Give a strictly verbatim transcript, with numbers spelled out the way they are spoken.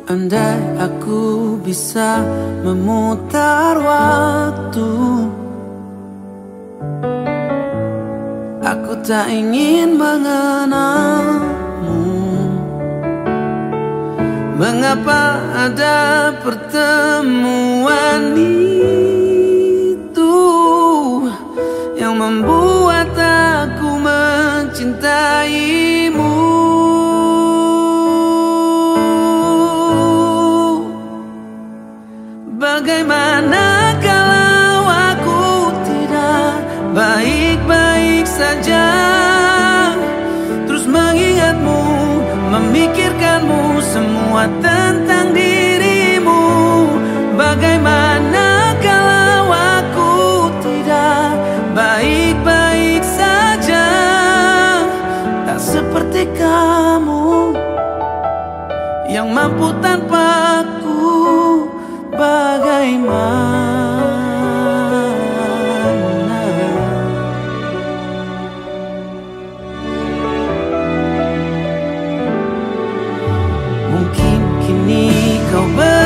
Andai aku bisa memutar waktu, aku tak ingin mengenalmu. Mengapa ada pertemuan itu yang membuat aku mencintaimu? Bagaimana kalau aku tidak baik-baik saja, terus mengingatmu, memikirkanmu, semua tentang dirimu. Bagaimana kalau aku tidak baik-baik saja, tak seperti kamu yang mampu tanpaku. Bagaimana mungkin kini kau ber